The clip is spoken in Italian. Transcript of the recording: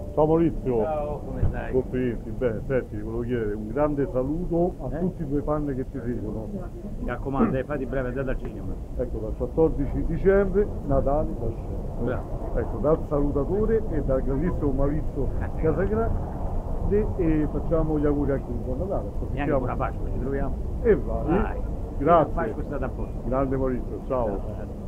Ciao Maurizio. Ciao, come stai? Complimenti, bene, senti, ti volevo chiedere un grande saluto a tutti i tuoi fan che ti seguono. Mi raccomando, fate breve, andate al cinema. Ecco, dal 14 dicembre, Natale da scena. Bravo. Ecco, dal salutatore e dal grandissimo Maurizio Casagrande e facciamo gli auguri anche di buon Natale. Neanche buona Pasqua, ci troviamo. E vai. Dai. La Grazie. Pasqua è stata a posto. Grande Maurizio, ciao. Ciao.